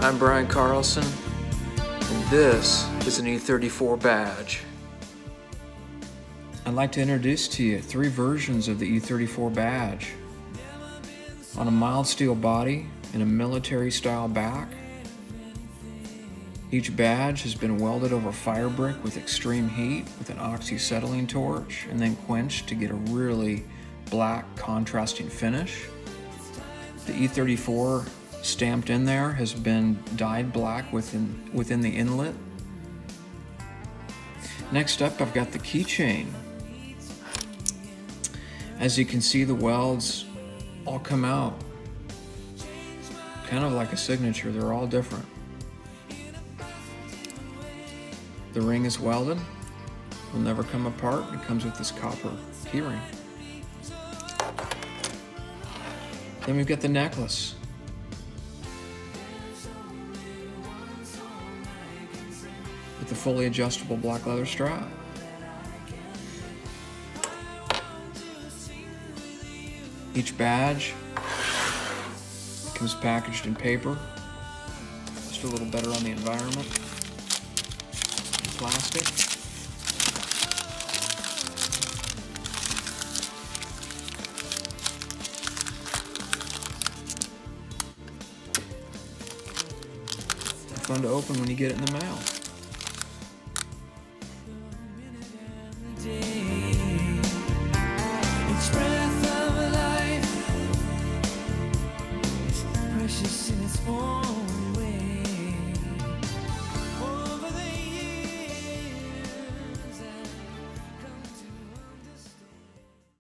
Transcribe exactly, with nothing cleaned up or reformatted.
I'm Brian Carlson, and this is an E thirty-four badge. I'd like to introduce to you three versions of the E thirty-four badge. On a mild steel body and a military style back. Each badge has been welded over fire brick with extreme heat with an oxyacetylene torch and then quenched to get a really black contrasting finish. The E thirty-four stamped in there has been dyed black within, within the inlet. Next up, I've got the keychain. As you can see, the welds all come out kind of like a signature. They're all different. The ring is welded, will never come apart. It comes with this copper key ring. Then we've got the necklace. With the fully adjustable black leather strap. Each badge comes packaged in paper, just a little better on the environment. Plastic. Fun to open when you get it in the mail.